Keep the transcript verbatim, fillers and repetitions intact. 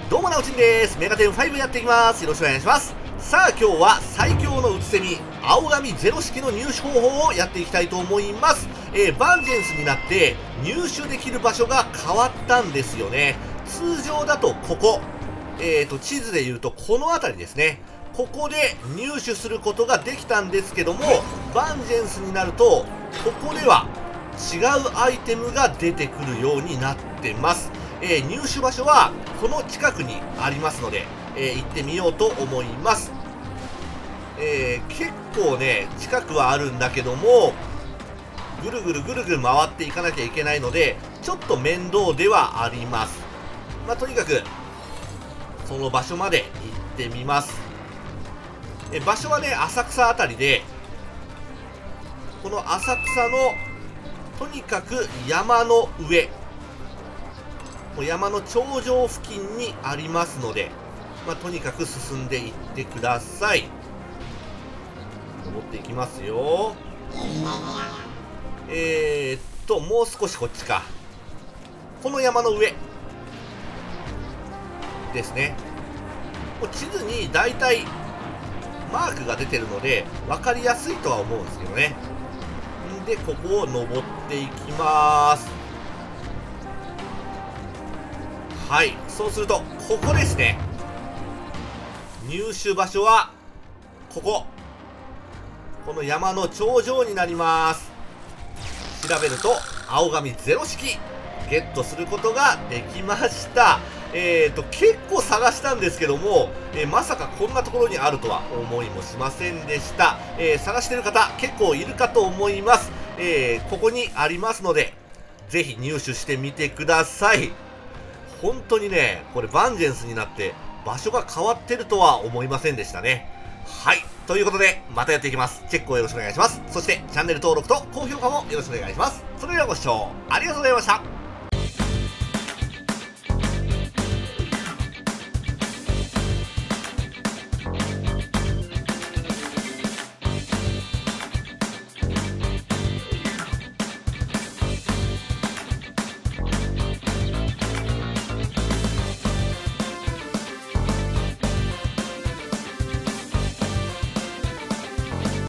どうもなおちんです。メガテンファイブやっていきます。よろしくお願いします。さあ今日は最強のうつせみ、青髪ゼロ式の入手方法をやっていきたいと思います。えー、バンジェンスになって入手できる場所が変わったんですよね。通常だとここ、えーと、地図で言うとこの辺りですね。ここで入手することができたんですけども、バンジェンスになると、ここでは違うアイテムが出てくるようになってます。えー、入手場所はこの近くにありますので、えー、行ってみようと思います。えー、結構ね、近くはあるんだけども、ぐるぐるぐるぐる回っていかなきゃいけないので、ちょっと面倒ではあります。まあ、とにかく、その場所まで行ってみます。え場所はね、浅草あたりで、この浅草の、とにかく山の上、もう山の頂上付近にありますので、まあ、とにかく進んでいってください。登っていきますよ。えー、っと、もう少しこっちか。この山の上ですね。もう地図にだいたいマークが出てるので、分かりやすいとは思うんですけどね。んで、ここを登っていきます。はい、そうすると、ここですね。入手場所は、ここ。この山の頂上になります。調べると、青髪ゼロ式、ゲットすることができました。えーと、結構探したんですけども、えー、まさかこんなところにあるとは思いもしませんでした。えー、探してる方、結構いるかと思います。えー、ここにありますので、ぜひ入手してみてください。本当にね、これバンジェンスになって場所が変わってるとは思いませんでしたね。はい。ということで、またやっていきます。チェックをよろしくお願いします。そして、チャンネル登録と高評価もよろしくお願いします。それではご視聴ありがとうございました。